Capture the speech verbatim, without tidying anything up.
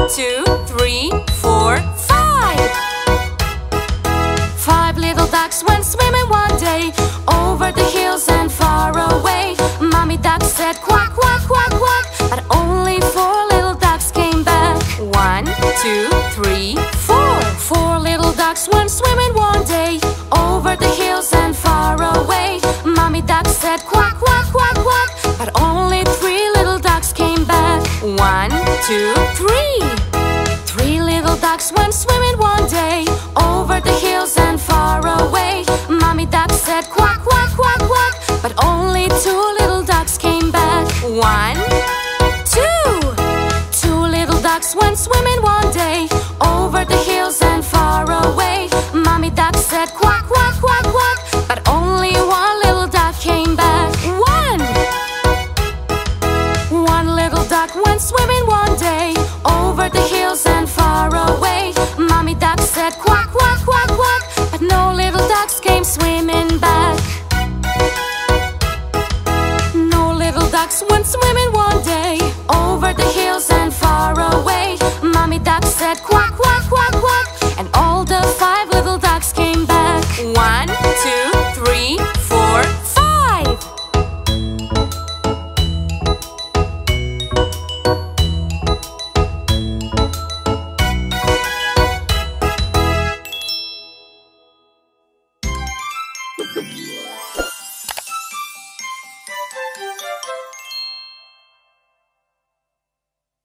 two, three, four, five. Five little ducks went swimming one day over the hills and far away. Mommy duck said quack, quack, quack, quack, but only four little ducks came back. One, two, three, four. Four little ducks went swimming one day over the hills and far away. Mommy duck said quack, quack, quack, quack, but only three little ducks came back. One, two, three. Three little ducks went swimming one day over the hills and far away. Mommy duck said quack, quack, quack, quack, but only two little ducks came back. One, two. Two little ducks went swimming one day over the hills and far away. Mommy duck said quack, quack, quack, quack, but only one little duck came back. One. One little duck went swimming one